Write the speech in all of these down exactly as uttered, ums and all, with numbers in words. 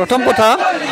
প্ৰথম কথা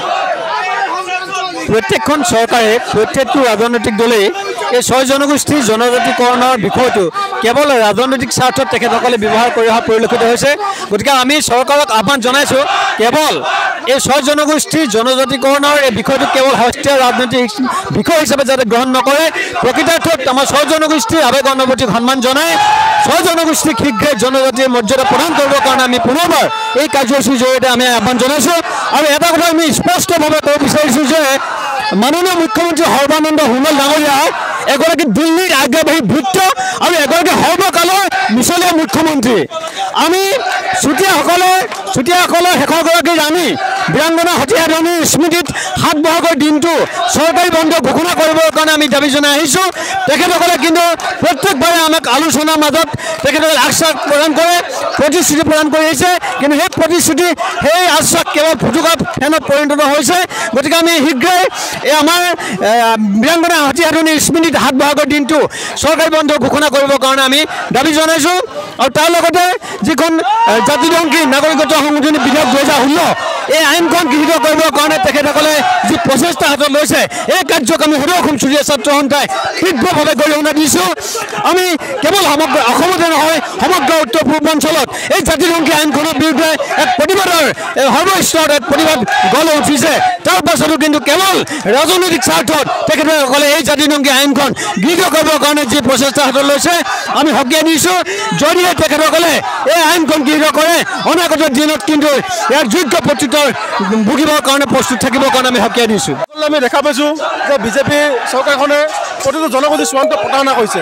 প্ৰত্যেকখন চৰকাৰে প্ৰত্যেকটো ৰাজনৈতিক দলে এই ছয় জনগোষ্ঠীৰ জনজাতিকৰণৰ বিষয়টো কেৱল ৰাজনৈতিক স্বাৰ্থত তেখেতসকলে ব্যৱহাৰ কৰি অহা পৰিলক্ষিত হৈছে। গতিকে আমি চৰকাৰক আহ্বান জনাইছোঁ কেৱল এই ছয় জনগোষ্ঠীৰ জনজাতিকৰণৰ এই বিষয়টো কেৱল সস্তীয়া ৰাজনৈতিক বিষয় হিচাপে যাতে গ্ৰহণ নকৰে, প্ৰকৃতাৰ্থত আমাৰ ছয় জনগোষ্ঠীৰ আৱেগ অনুভূতিক সন্মান জনাই ছয় জনগোষ্ঠীক শীঘ্ৰে জনজাতিৰ মৰ্যাদা প্ৰদান কৰিবৰ কাৰণে আমি পুনৰবাৰ এই কাৰ্যসূচীৰ জৰিয়তে আমি আহ্বান জনাইছোঁ। আৰু এটা কথা আমি স্পষ্টভাৱে ক'ব বিচাৰিছোঁ যে মাননীয় মুখ্যমন্ত্ৰী সৰ্বানন্দ সোণোৱাল ডাঙৰীয়া এগৰাকী দিল্লীৰ আজ্ঞাবাহী ভৃত্য আৰু এগৰাকী সৰ্বকালৰ মিছলীয়া মুখ্যমন্ত্ৰী। আমি চুতীয়াসকলৰ চুতীয়াসকলৰ শেষৰগৰাকী ৰাণী বীৰাংগনা সতীৰাণীৰ স্মৃতিত সাত বহাগৰ দিনটো চৰকাৰী বন্ধ ঘোষণা কৰিবৰ কাৰণে আমি দাবী জনাই আহিছোঁ। তেখেতসকলে কিন্তু প্ৰত্যেকবাৰে আমাক আলোচনাৰ মাজত তেখেতসকলে আশ্বাস প্ৰদান কৰে, প্ৰতিশ্ৰুতি প্ৰদান কৰি আহিছে, কিন্তু সেই প্ৰতিশ্ৰুতি সেই আশ্বাস কেৱল ফুটুকা ফেনত পৰিণত হৈছে। গতিকে আমি শীঘ্ৰেই এই আমাৰ বীৰাংগনা সতীৰাণীৰ স্মৃতিত সাত বহাগৰ দিনটো চৰকাৰী বন্ধ ঘোষণা কৰিবৰ কাৰণে আমি দাবী জনাইছোঁ। আৰু তাৰ লগতে যিখন জাতিজংকী নাগৰিকত্ব সংশোধনী বিধেয়ক দুহেজাৰ ষোল্ল এই আইনখন গৃহীত কৰিবৰ কাৰণে তেখেতসকলে যি প্ৰচেষ্টা হাতত লৈছে, এই কাৰ্যক আমি সদৌ অসম চুতীয়া ছাত্ৰ সন্থাই তীব্ৰভাৱে গৰিহণা দিছোঁ। আমি কেৱল সমগ্ৰ অসমতে নহয়, সমগ্ৰ উত্তৰ পূৰ্বাঞ্চলত এই জাতিজংকী আইনখনৰ বিৰুদ্ধে এক প্ৰতিবাদৰ সৰ্বস্তৰত এক প্ৰতিবাদ গঢ় উঠিছে। তাৰ পাছতো কিন্তু কেৱল ৰাজনৈতিক স্বাৰ্থত তেখেতসকলে এই জাতিজংকী আইনখন গৃহীত কৰিবৰ কাৰণে যি প্ৰচেষ্টা হাতত লৈছে আমি সকীয়াই দিছোঁ। যদিহে তেখেতসকলে এই আইনখন গৃহীত কৰে, অনাগত দিনত কিন্তু ইয়াৰ যোগ্য প্ৰত্যুত্তৰ ভুগিবৰ কাৰণে প্ৰস্তুত থাকিবৰ কাৰণে আমি সকীয়াই দিছোঁ। আমি দেখা পাইছোঁ যে বিজেপি চৰকাৰখনে প্ৰতিটো জনগোষ্ঠী চূড়ান্ত প্ৰতাৰণা কৰিছে।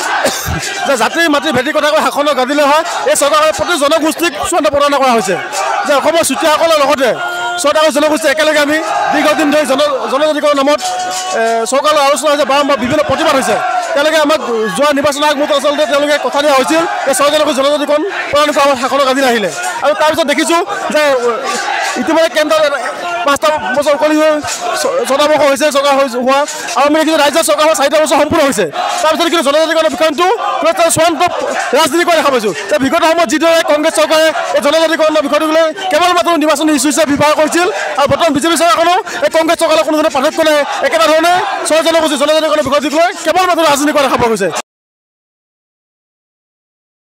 যে জাতি মাটি ভেটি কথাকৈ শাসনৰ গাদিলে হয়, এই চৰকাৰে প্ৰতি জনগোষ্ঠীক চূড়ান্ত প্ৰতাৰণা কৰা হৈছে। যে অসমৰ চুতীয়াসকলৰ লগতে ছয়টাকৈ জনগোষ্ঠী একেলগে আমি দীৰ্ঘদিন ধৰি জন জনজাতিকৰণৰ নামত চৰকাৰৰ আলোচনা হৈছে, বাৰম্বাৰ বিভিন্ন প্ৰতিবাদ হৈছে। তেওঁলোকে আমাক যোৱা নিৰ্বাচন আগমুহূৰ্তত আচলতে তেওঁলোকে কথা দিয়া হৈছিল যে ছয় জনগোষ্ঠী জনজাতিকৰণ প্ৰদান কৰা আমাৰ শাসনৰ গাদিলে আহিলে। আৰু তাৰপিছত দেখিছোঁ যে ইতিমধ্যে কেন্দ্ৰত পাঁচটা বছৰ উকলি হৈ ছটা বৰ্ষ হৈছে চৰকাৰ হোৱা, আৰু আমি দেখিছোঁ ৰাজ্যৰ চৰকাৰ হোৱা চাৰিটা বছৰ সম্পূৰ্ণ হৈছে। তাৰপিছত কিন্তু জনজাতিকৰণৰ বিষয়টো চূড়ান্ত ৰাজনীতি কৰা দেখা পাইছোঁ। যে বিগত সময়ত যিদৰে কংগ্ৰেছ চৰকাৰে এই জনজাতিকৰণৰ বিষয়টোক লৈ কেৱল মাত্ৰ নিৰ্বাচনী ইছ্যু হিচাপে ব্যৱহাৰ কৰিছিল, আৰু বৰ্তমান বিজেপি চৰকাৰখনেও এই কংগ্ৰেছ চৰকাৰৰ কোনো ধৰণৰ পাৰ্থক্য নাই, একেটা ধৰণে ছয় জনগোষ্ঠী জনজাতিকৰণৰ বিষয়টোক লৈ কেৱল মাত্ৰ ৰাজনীতি কৰা দেখা পোৱা গৈছে।